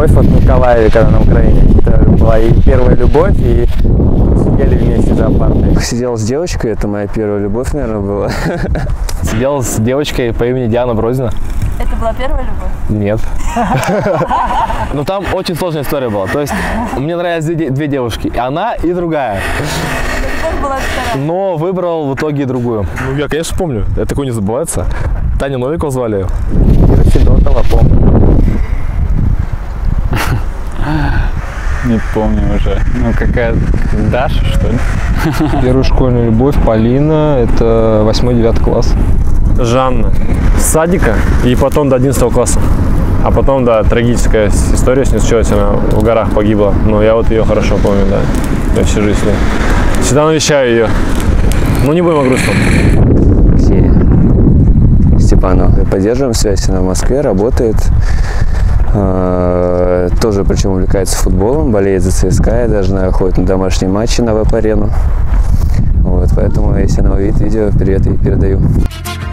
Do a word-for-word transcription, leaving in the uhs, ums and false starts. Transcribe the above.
любовь от Николая, когда на Украине. Это была и первая любовь, и сидели вместе за партой. Сидел с девочкой, это моя первая любовь, наверное, была. Сидел с девочкой по имени Диана Бродина. Это была первая любовь? Нет. Но там очень сложная история была. То есть мне нравились две, две девушки, и она, и другая. Любовь была вторая. Но выбрал в итоге другую. Ну, я, конечно, помню. Это такое не забывается. Таня Новикова звали ее. Ира Федотова, помню. Не помню уже. Ну, какая Даша, что ли? Первая школьная любовь Полина, это восьмой-девятый класс. Жанна. С садика и потом до одиннадцатого класса. А потом, да, трагическая история с ней случилась, она в горах погибла. Но я вот ее хорошо помню, да. Я всю жизнь. Всегда навещаю ее. Ну, не будем о грустном. Ксения Степанова. Поддерживаем связь, она в Москве, работает. Тоже, причем, увлекается футболом, болеет за ЦСКА, даже ходит на домашние матчи на веб-арену. Вот, поэтому, если она увидит видео, привет ей передаю.